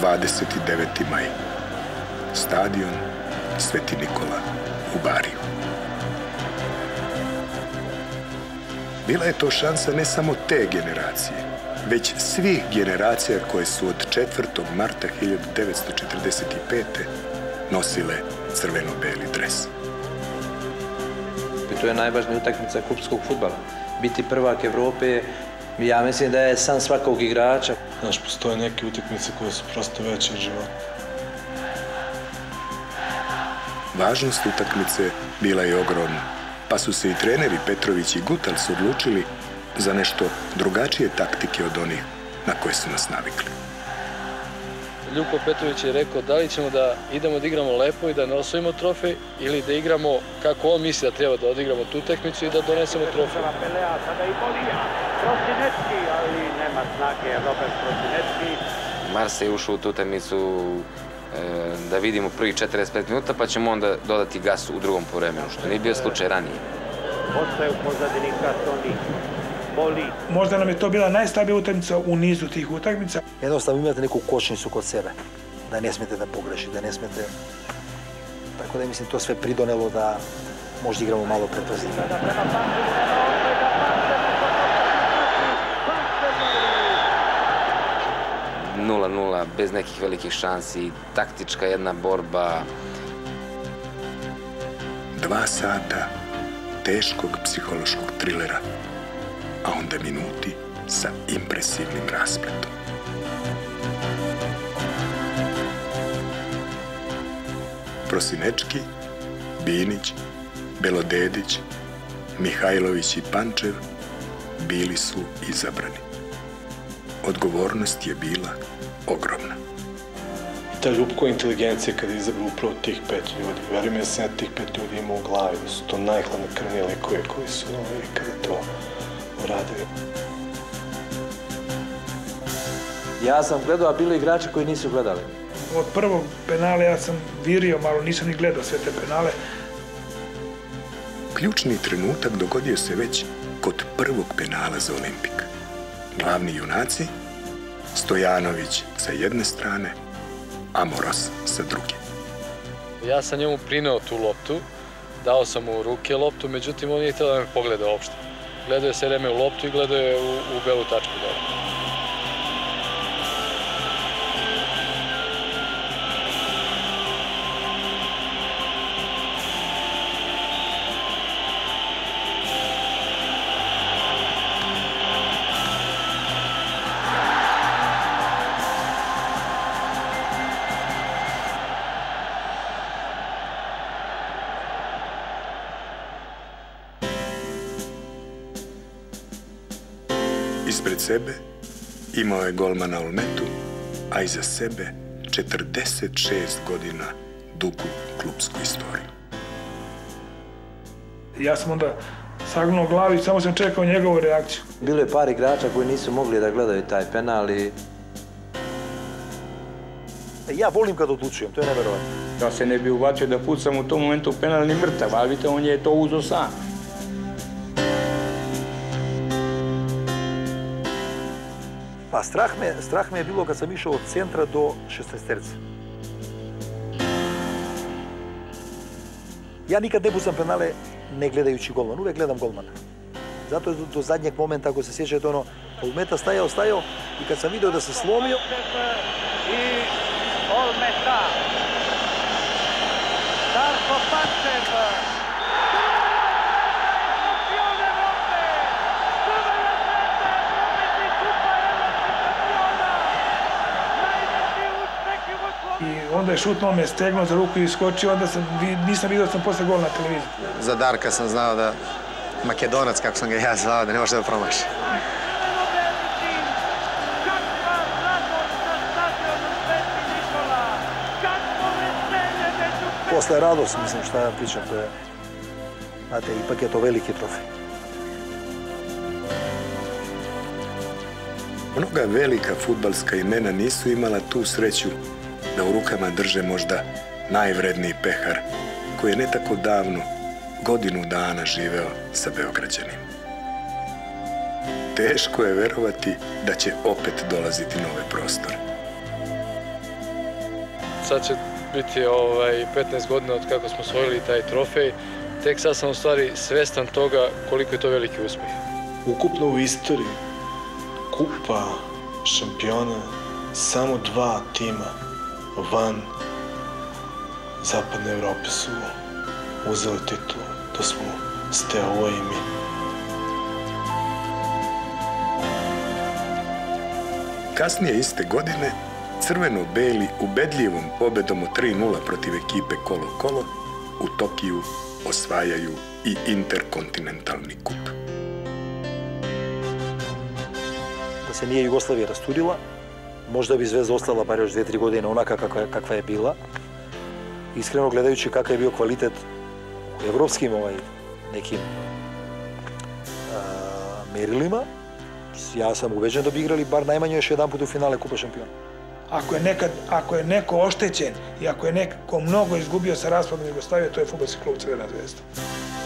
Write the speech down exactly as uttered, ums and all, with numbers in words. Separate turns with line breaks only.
dvadeset deveti maj. Stadion Sveti Nikola u Bariju. Bila je to šansa ne samo te generacije, već svih generacija koje su od četvrtog marta hiljadu devetsto četrdeset pete. nosile crveno-beli dres.
To je najvažnija utakmica klubskog fudbala. Biti prvak Evrope, ja mislim da je san svakog igrača.
Znaš, postoje neke utakmice koje su prosto veće od života.
Važnost utakmice bila je ogromna, pa su se i treneri Petrović i Gutals odlučili za nešto drugačije taktike od onih na koje su nas navikli.
Ljupko Petrović je rekao da li ćemo da idemo da igramo lepo i da ne osvojimo trofej ili da igramo kako on misli da treba da odigramo tu utakmicu i da donesemo trofej.
Mars je ušao u tu utakmicu da vidimo prvih četrdeset pet minuta, pa ćemo onda dodati gas u drugom povremenu, što nije bio slučaj ranije.
Ostaje u pozadini Katoni.
Možda nam je to bila najslabija utakmica u nizu tih utakmica.
Jednostavno imate neku kočnicu kod sebe, da ne smete da pogrešite, da ne smete... Tako da mislim to sve pridonelo da možda igramo malo pretvrstno.
nula nula, bez nekih velikih šansi, taktička jedna borba.
Dva sata teškog psihološkog trilera, a onda minuti sa impresivnim raspletom. Prosinečki, Binić, Belodedić, Mihajlović i Pančev bili su izabrani. Odgovornost je bila ogromna.
I ta Ljupkova inteligencija kada je izabrao upravo tih pet ljudi. Verujem ja sam ja tih pet ljudi imao u glavi, da su to najhladnokrvnije likove koji su kada to uradili.
Ja sam gledao, a bili igrači koji nisu gledali.
Od prvog penala ja sam virio malo, nisam ni gledao sve te penale.
Ključni trenutak dogodio se već kod prvog penala za Olimpik. Glavni junaci, Stojanović sa jedne strane, a Moros sa druge.
Ja sam njemu prineo tu loptu, dao sam mu u ruke loptu, međutim on nije htio da me pogleda uopšte. Gledao je sve vreme u loptu i gledao je u, u belu tačku dole.
Ispred sebe imao je golmana Olmetu, a iza sebe četrdeset šest godina dugu klubsku istoriju.
Ja sam onda sagnuo glavu i samo sam čekao njegovu reakciju.
Bilo je par igrača koji nisu mogli da gledaju taj penal i...
Ja volim kad odlučujem, to je neverovatno.
Ja se ne bi ubacio da pucam u tom momentu penal ni mrtav, ali vidite, on je to uzeo sam.
Pa strah me, strah me je bilo kad sam išao od centra do šesnaesterca. Ja nikad ne pucam penale ne gledajući golman, uvek gledam golmana. Zato je do, do zadnjeg momenta, ako se sjećate, ono, Olmeta stajao, stajao i kad sam vidio da se slomio...
I Olmeta. Darko Pančev.
I onda je šutnuo me, stegnuo za ruku i iskočio, onda sam, nisam vidio da sam posle gol na televiziji.
Za Darka sam znao da Makedonac, kako sam ga ja zvao, da ne može da promaši.
Posle radost, mislim, šta ja pričam, to je, znate, ipak je to veliki trofej.
Mnoga velika fudbalska imena nisu imala tu sreću da u rukama drže možda najvredniji pehar koji je ne tako davno, godinu dana živeo sa Beograđanima. Teško je verovati da će opet dolaziti nove prostore.
sad će biti ovaj, petnaest godina od kako smo osvojili taj trofej. Tek sad sam u stvari svestan toga koliko je to veliki uspjeh.
Ukupno u istoriji kupa šampiona samo dva tima van Zapadne Evrope su uzeli titul. To smo Steaua i mi.
Kasnije iste godine crveno-beli ubedljivom pobedom od tri nula protiv ekipe Kolo-Kolo u Tokiju osvajaju i interkontinentalni kup.
Da se nije Jugoslavija rasturila, možda bi Zvezda ostala bar još dve, tri godine onaka kakva, kakva je bila. Iskreno gledajući kakav je bio kvalitet u evropskim ovaj, nekim a, merilima, ja sam ubeđen da bi igrali bar najmanje još jedan put u finale Kupa šampiona.
Ako je, nekad, ako je neko oštećen i ako je neko mnogo izgubio sa raspadom Jugoslavije, to je fudbalski klub Crvena Zvezda.